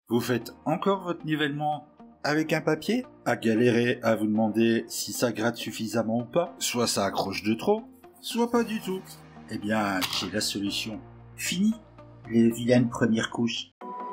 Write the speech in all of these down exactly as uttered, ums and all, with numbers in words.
Vous faites encore votre nivellement avec un papier? À galérer à vous demander si ça gratte suffisamment ou pas? Soit ça accroche de trop, soit pas du tout. Eh bien, j'ai la solution. Fini les vilaines premières couches.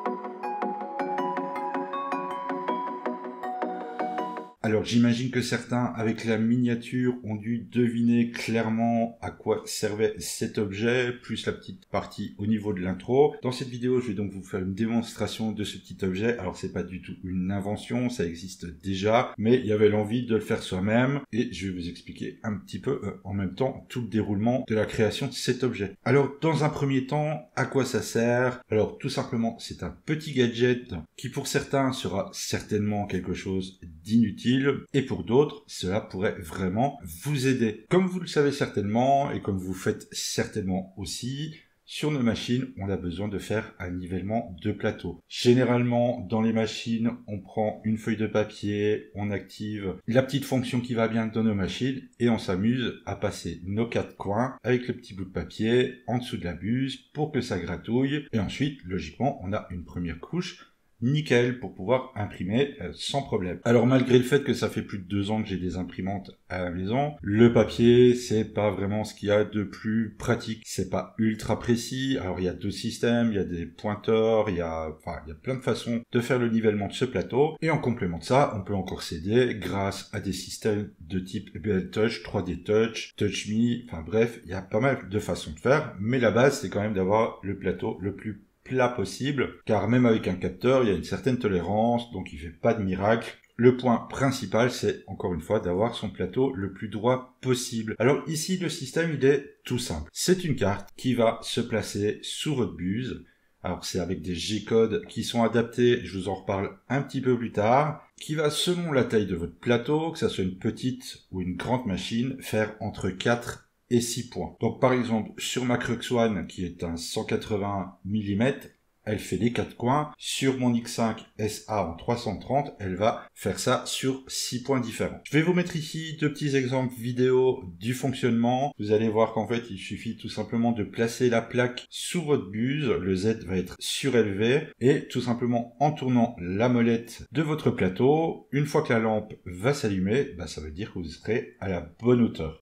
Alors j'imagine que certains, avec la miniature, ont dû deviner clairement à quoi servait cet objet, plus la petite partie au niveau de l'intro. Dans cette vidéo, je vais donc vous faire une démonstration de ce petit objet. Alors c'est pas du tout une invention, ça existe déjà, mais il y avait l'envie de le faire soi-même, et je vais vous expliquer un petit peu euh, en même temps tout le déroulement de la création de cet objet. Alors dans un premier temps, à quoi ça sert? Alors tout simplement, c'est un petit gadget qui pour certains sera certainement quelque chose d'inutile, et pour d'autres, cela pourrait vraiment vous aider. Comme vous le savez certainement, et comme vous faites certainement aussi, sur nos machines, on a besoin de faire un nivellement de plateau. Généralement, dans les machines, on prend une feuille de papier, on active la petite fonction qui va bien dans nos machines, et on s'amuse à passer nos quatre coins avec le petit bout de papier en dessous de la buse pour que ça gratouille, et ensuite, logiquement, on a une première couche nickel pour pouvoir imprimer euh, sans problème. Alors malgré le fait que ça fait plus de deux ans que j'ai des imprimantes à la maison, le papier c'est pas vraiment ce qu'il y a de plus pratique. C'est pas ultra précis. Alors il y a deux systèmes, il y a des pointeurs, il y a enfin il y a plein de façons de faire le nivellement de ce plateau. Et en complément de ça, on peut encore s'aider grâce à des systèmes de type B L Touch, trois D Touch, TouchMe, enfin bref, il y a pas mal de façons de faire. Mais la base c'est quand même d'avoir le plateau le plus plat possible, car même avec un capteur, il y a une certaine tolérance, donc il fait pas de miracle. Le point principal, c'est encore une fois d'avoir son plateau le plus droit possible. Alors ici, le système, il est tout simple. C'est une carte qui va se placer sous votre buse. Alors c'est avec des G-codes qui sont adaptés, je vous en reparle un petit peu plus tard, qui va selon la taille de votre plateau, que ça soit une petite ou une grande machine, faire entre quatre et six points. Donc par exemple, sur ma Crux One, qui est un cent quatre-vingts millimètres, elle fait les quatre coins. Sur mon X cinq S A en trois cent trente, elle va faire ça sur six points différents. Je vais vous mettre ici deux petits exemples vidéo du fonctionnement. Vous allez voir qu'en fait, il suffit tout simplement de placer la plaque sous votre buse. Le Z va être surélevé et tout simplement en tournant la molette de votre plateau, une fois que la lampe va s'allumer, bah, ça veut dire que vous serez à la bonne hauteur.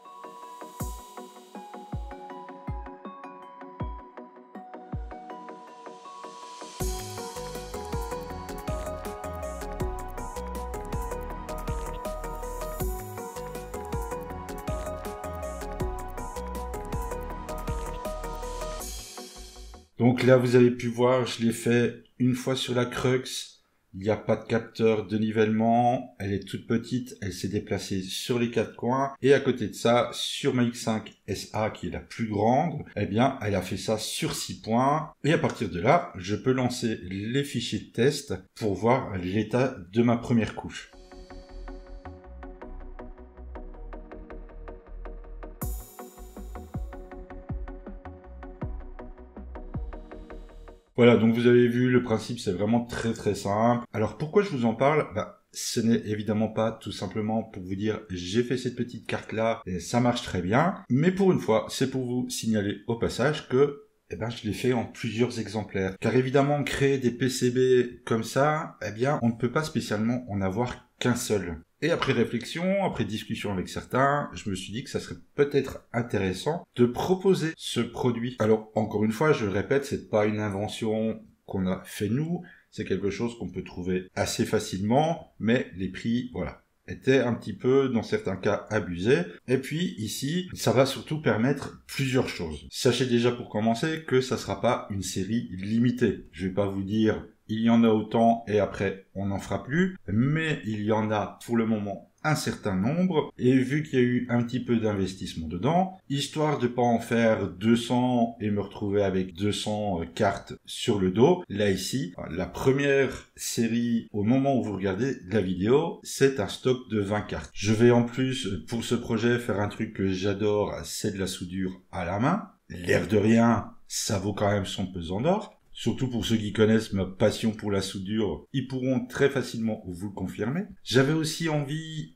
Donc là, vous avez pu voir, je l'ai fait une fois sur la Crux. Il n'y a pas de capteur de nivellement. Elle est toute petite. Elle s'est déplacée sur les quatre coins. Et à côté de ça, sur ma X cinq S A, qui est la plus grande, eh bien, elle a fait ça sur six points. Et à partir de là, je peux lancer les fichiers de test pour voir l'état de ma première couche. Voilà, donc vous avez vu, le principe c'est vraiment très très simple. Alors pourquoi je vous en parle? Bah, ce n'est évidemment pas tout simplement pour vous dire j'ai fait cette petite carte là et ça marche très bien. Mais pour une fois, c'est pour vous signaler au passage que eh ben, je l'ai fait en plusieurs exemplaires. Car évidemment, créer des P C B comme ça, eh bien, on ne peut pas spécialement en avoir qu'un seul. Et après réflexion, après discussion avec certains, je me suis dit que ça serait peut-être intéressant de proposer ce produit. Alors, encore une fois, je le répète, c'est pas une invention qu'on a fait nous, c'est quelque chose qu'on peut trouver assez facilement, mais les prix, voilà, étaient un petit peu, dans certains cas, abusés. Et puis, ici, ça va surtout permettre plusieurs choses. Sachez déjà pour commencer que ça sera pas une série limitée. Je vais pas vous dire il y en a autant et après on n'en fera plus, mais il y en a pour le moment un certain nombre, et vu qu'il y a eu un petit peu d'investissement dedans, histoire de pas en faire deux cents et me retrouver avec deux cents cartes sur le dos, là ici, la première série, au moment où vous regardez la vidéo, c'est un stock de vingt cartes. Je vais en plus, pour ce projet, faire un truc que j'adore, c'est de la soudure à la main. L'air de rien, ça vaut quand même son pesant d'or. Surtout pour ceux qui connaissent ma passion pour la soudure, ils pourront très facilement vous le confirmer. J'avais aussi envie,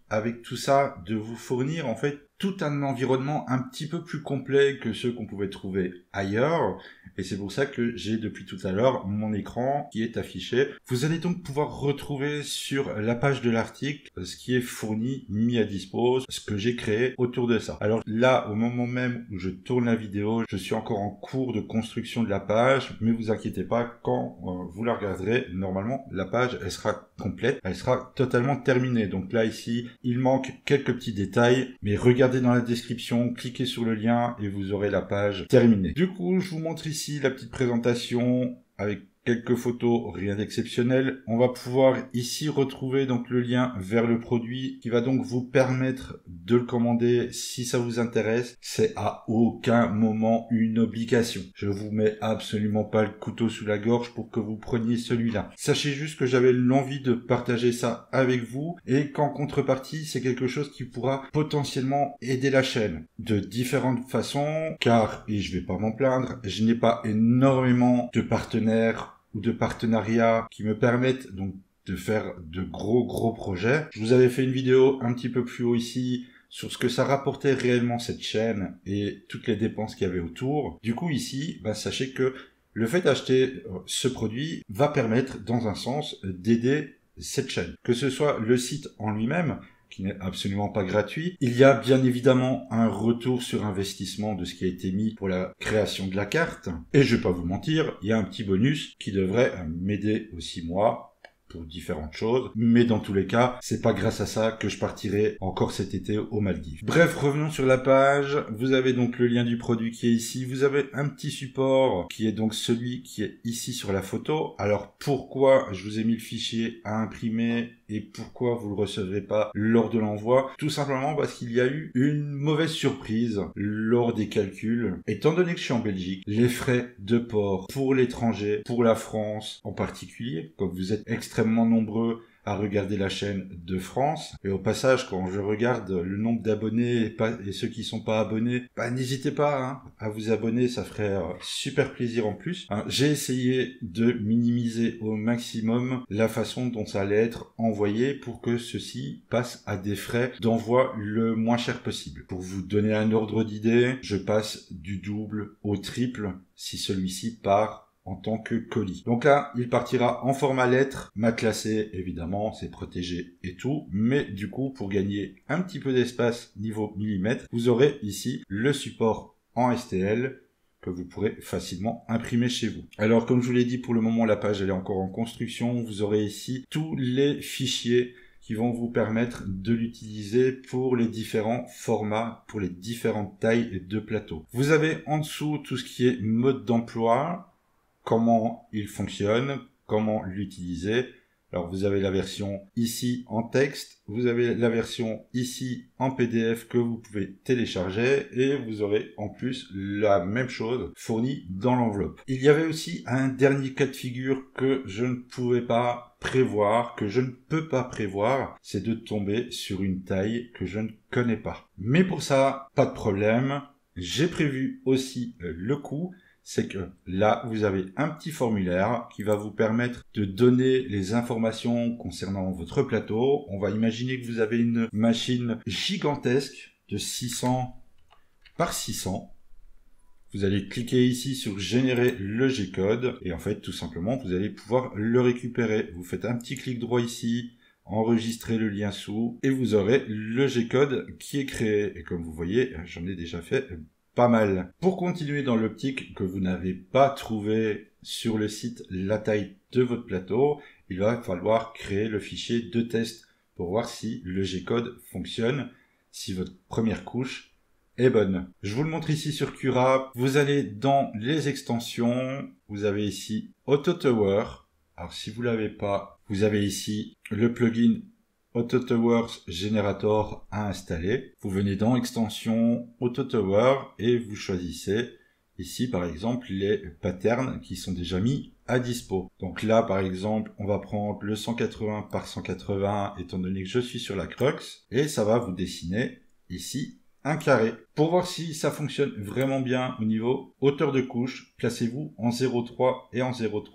avec tout ça, de vous fournir en fait tout un environnement un petit peu plus complet que ceux qu'on pouvait trouver ailleurs. Et c'est pour ça que j'ai depuis tout à l'heure mon écran qui est affiché. Vous allez donc pouvoir retrouver sur la page de l'article ce qui est fourni, mis à dispo, ce que j'ai créé autour de ça. Alors là, au moment même où je tourne la vidéo, je suis encore en cours de construction de la page, mais vous inquiétez pas, quand euh, vous la regarderez, normalement, la page, elle sera complète, elle sera totalement terminée. Donc là, ici, il manque quelques petits détails, mais regardez dans la description, cliquez sur le lien et vous aurez la page terminée. Du coup, je vous montre ici la petite présentation avec quelques photos, rien d'exceptionnel. On va pouvoir ici retrouver donc le lien vers le produit qui va donc vous permettre de le commander si ça vous intéresse. C'est à aucun moment une obligation. Je vous mets absolument pas le couteau sous la gorge pour que vous preniez celui-là. Sachez juste que j'avais l'envie de partager ça avec vous et qu'en contrepartie, c'est quelque chose qui pourra potentiellement aider la chaîne de différentes façons car, et je vais pas m'en plaindre, je n'ai pas énormément de partenaires ou de partenariats qui me permettent donc de faire de gros gros projets. Je vous avais fait une vidéo un petit peu plus haut ici sur ce que ça rapportait réellement cette chaîne et toutes les dépenses qu'il y avait autour. Du coup ici, bah, sachez que le fait d'acheter ce produit va permettre dans un sens d'aider cette chaîne. Que ce soit le site en lui-même, qui n'est absolument pas gratuit. Il y a bien évidemment un retour sur investissement de ce qui a été mis pour la création de la carte. Et je vais pas vous mentir, il y a un petit bonus qui devrait m'aider aussi moi pour différentes choses. Mais dans tous les cas, c'est pas grâce à ça que je partirai encore cet été aux Maldives. Bref, revenons sur la page. Vous avez donc le lien du produit qui est ici. Vous avez un petit support qui est donc celui qui est ici sur la photo. Alors pourquoi je vous ai mis le fichier à imprimer et pourquoi vous le recevrez pas lors de l'envoi? Tout simplement parce qu'il y a eu une mauvaise surprise lors des calculs. Étant donné que je suis en Belgique, les frais de port pour l'étranger, pour la France en particulier, comme vous êtes extrêmement nombreux à regarder la chaîne de France. Et au passage, quand je regarde le nombre d'abonnés et, pas, et ceux qui sont pas abonnés, bah, n'hésitez pas hein, à vous abonner, ça ferait euh, super plaisir en plus. Hein, j'ai essayé de minimiser au maximum la façon dont ça allait être envoyé pour que ceci passe à des frais d'envoi le moins cher possible. Pour vous donner un ordre d'idée, je passe du double au triple si celui-ci part en tant que colis. Donc là, il partira en format lettre, matelassé, évidemment, c'est protégé et tout, mais du coup, pour gagner un petit peu d'espace niveau millimètre, vous aurez ici le support en S T L que vous pourrez facilement imprimer chez vous. Alors, comme je vous l'ai dit, pour le moment, la page elle est encore en construction. Vous aurez ici tous les fichiers qui vont vous permettre de l'utiliser pour les différents formats, pour les différentes tailles de plateaux. Vous avez en dessous tout ce qui est mode d'emploi, comment il fonctionne, comment l'utiliser. Alors vous avez la version ici en texte, vous avez la version ici en P D F que vous pouvez télécharger et vous aurez en plus la même chose fournie dans l'enveloppe. Il y avait aussi un dernier cas de figure que je ne pouvais pas prévoir, que je ne peux pas prévoir, c'est de tomber sur une taille que je ne connais pas. Mais pour ça, pas de problème, j'ai prévu aussi le coût. C'est que là, vous avez un petit formulaire qui va vous permettre de donner les informations concernant votre plateau. On va imaginer que vous avez une machine gigantesque de six cents par six cents. Vous allez cliquer ici sur générer le G-code et en fait, tout simplement, vous allez pouvoir le récupérer. Vous faites un petit clic droit ici, enregistrez le lien sous et vous aurez le G-code qui est créé. Et comme vous voyez, j'en ai déjà fait pas mal. Pour continuer dans l'optique que vous n'avez pas trouvé sur le site la taille de votre plateau, il va falloir créer le fichier de test pour voir si le G-code fonctionne, si votre première couche est bonne. Je vous le montre ici sur Cura. Vous allez dans les extensions, vous avez ici AutoTower. Alors si vous l'avez pas, vous avez ici le plugin AutoTower Generator à installer. Vous venez dans extension AutoTower et vous choisissez ici par exemple les patterns qui sont déjà mis à dispo. Donc là par exemple on va prendre le cent quatre-vingts par cent quatre-vingts étant donné que je suis sur la Crux et ça va vous dessiner ici un carré. Pour voir si ça fonctionne vraiment bien au niveau hauteur de couche, placez-vous en zéro virgule trois et en zéro virgule trois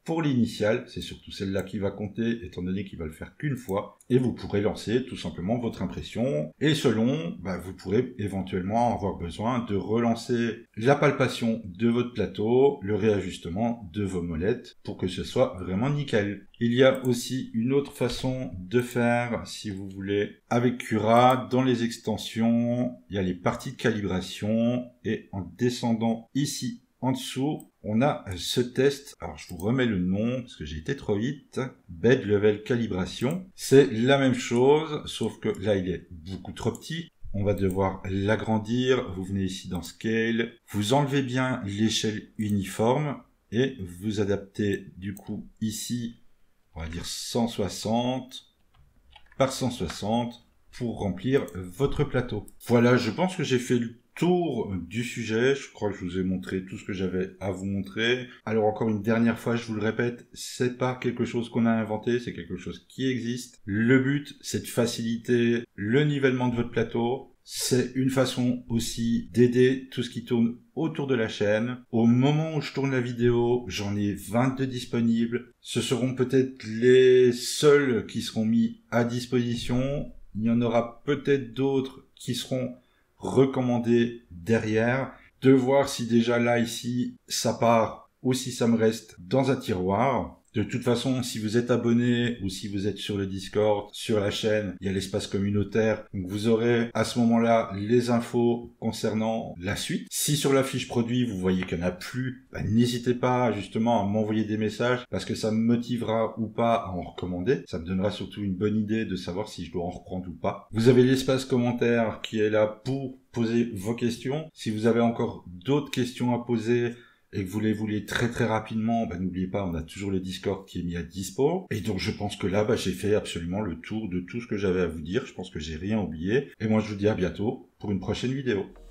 pour l'initiale, c'est surtout celle-là qui va compter, étant donné qu'il va le faire qu'une fois, et vous pourrez lancer tout simplement votre impression, et selon, bah, vous pourrez éventuellement avoir besoin de relancer la palpation de votre plateau, le réajustement de vos molettes, pour que ce soit vraiment nickel. Il y a aussi une autre façon de faire, si vous voulez, avec Cura, dans les extensions, il y a les parties de calibration, et en descendant ici en dessous, on a ce test, alors je vous remets le nom parce que j'ai été trop vite, Bed Level Calibration. C'est la même chose, sauf que là il est beaucoup trop petit. On va devoir l'agrandir, vous venez ici dans Scale, vous enlevez bien l'échelle uniforme et vous adaptez du coup ici, on va dire cent soixante par cent soixante pour remplir votre plateau. Voilà, je pense que j'ai fait le tour du sujet. Je crois que je vous ai montré tout ce que j'avais à vous montrer. Alors encore une dernière fois, je vous le répète, c'est pas quelque chose qu'on a inventé, c'est quelque chose qui existe. Le but, c'est de faciliter le nivellement de votre plateau. C'est une façon aussi d'aider tout ce qui tourne autour de la chaîne. Au moment où je tourne la vidéo, j'en ai vingt-deux disponibles. Ce seront peut-être les seuls qui seront mis à disposition. Il y en aura peut-être d'autres qui seront recommandés derrière, de voir si déjà là ici ça part ou si ça me reste dans un tiroir. De toute façon, si vous êtes abonné ou si vous êtes sur le Discord, sur la chaîne, il y a l'espace communautaire. Donc vous aurez à ce moment-là les infos concernant la suite. Si sur la fiche produit, vous voyez qu'il n'y en a plus, bah, n'hésitez pas justement à m'envoyer des messages parce que ça me motivera ou pas à en recommander. Ça me donnera surtout une bonne idée de savoir si je dois en reprendre ou pas. Vous avez l'espace commentaire qui est là pour poser vos questions. Si vous avez encore d'autres questions à poser, et que vous les voulez très très rapidement, bah, n'oubliez pas, on a toujours le Discord qui est mis à dispo. Et donc je pense que là, bah, j'ai fait absolument le tour de tout ce que j'avais à vous dire. Je pense que j'ai rien oublié. Et moi je vous dis à bientôt pour une prochaine vidéo.